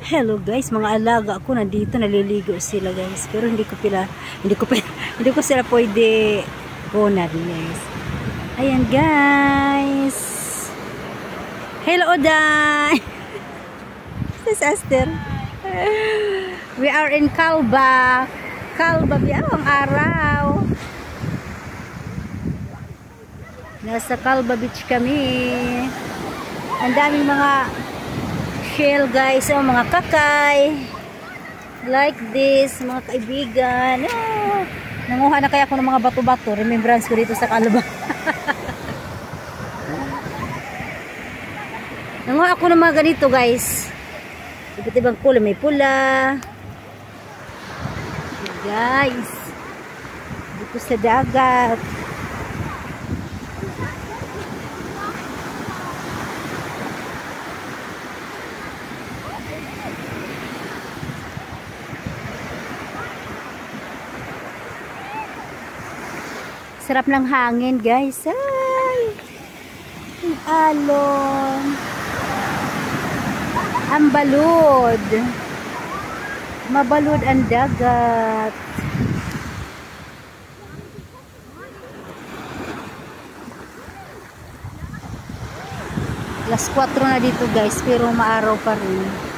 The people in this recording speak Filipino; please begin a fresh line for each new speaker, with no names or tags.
Hello guys, mga alaga ako nandito, naliligo sila guys. Pero hindi ko sila pwede kunan guys. Ayan guys. Hello Oday. This is Esther. We are in Kalba. Kalba biyaw ang araw. Nasa Kalba Beach kami. Ang daming mga shell guys, oh, mga kakay like this, mga kaibigan. Nanguha na kaya ako ng mga bato-bato, remembrance ko dito sa Kalba. Nanguha ako ng mga ganito guys, iba't ibang kulay, may pula guys dito sa dagat. Sarap ng hangin guys. Ay, ang alon, ang balud, mabalud ang dagat. Alas 4 na dito guys, pero maaraw pa rin.